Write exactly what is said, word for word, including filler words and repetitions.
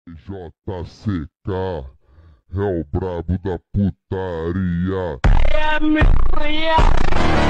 J C K é o brabo da putaria. É a minha